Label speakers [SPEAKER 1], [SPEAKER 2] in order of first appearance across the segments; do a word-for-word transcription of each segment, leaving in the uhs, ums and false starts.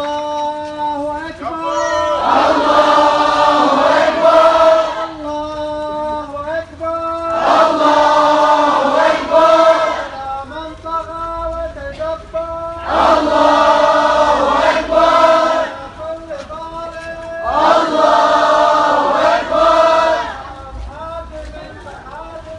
[SPEAKER 1] الله أكبر.
[SPEAKER 2] الله أكبر.
[SPEAKER 1] الله أكبر.
[SPEAKER 2] الله أكبر.
[SPEAKER 1] على من طغى وتجبر.
[SPEAKER 2] الله أكبر.
[SPEAKER 1] كل ظالم.
[SPEAKER 2] الله أكبر.
[SPEAKER 1] حاكم حاكم.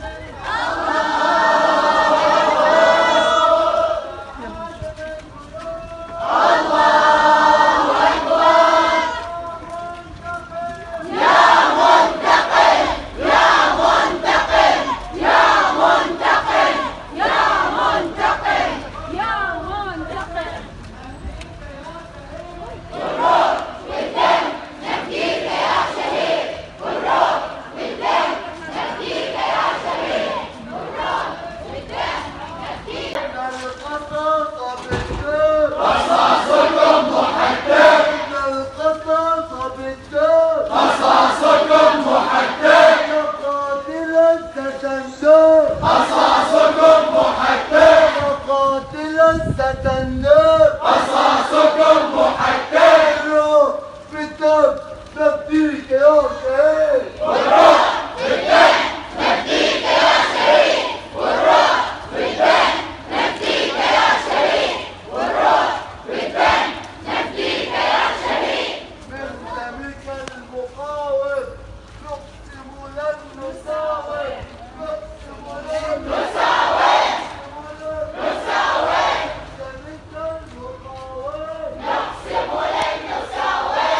[SPEAKER 2] قصاصكم محتم.
[SPEAKER 1] قاتلا ستندم.
[SPEAKER 2] قصاصكم محتم.
[SPEAKER 1] الروح في الدم نفديك يا شهيد.
[SPEAKER 2] والروح في الدم نفديك يا شهيد. والروح في الدم نفديك يا شهيد. والروح في الدم نفديك يا شهيد.
[SPEAKER 1] من دمك المقاوم نقسم لن نساوي. نقسم لن
[SPEAKER 2] نساوي.
[SPEAKER 1] نساوي. دمك المقاوم
[SPEAKER 2] نقسم لن نساوي.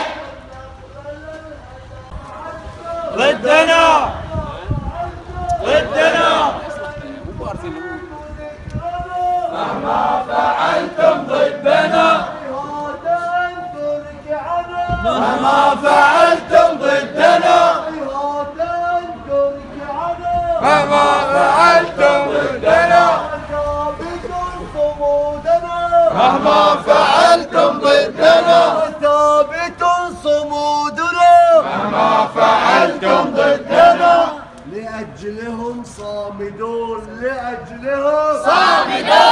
[SPEAKER 3] ضدنا ضدنا
[SPEAKER 2] مهما فعلتم ضدنا. مهما فعلتم ضدنا. مهما فعلتم ضدنا. مهما فعلتم ضدنا.
[SPEAKER 1] ثابت صمودنا.
[SPEAKER 2] مهما فعلتم ضدنا.
[SPEAKER 1] لأجلهم صامدون. لأجلهم
[SPEAKER 2] صامدون.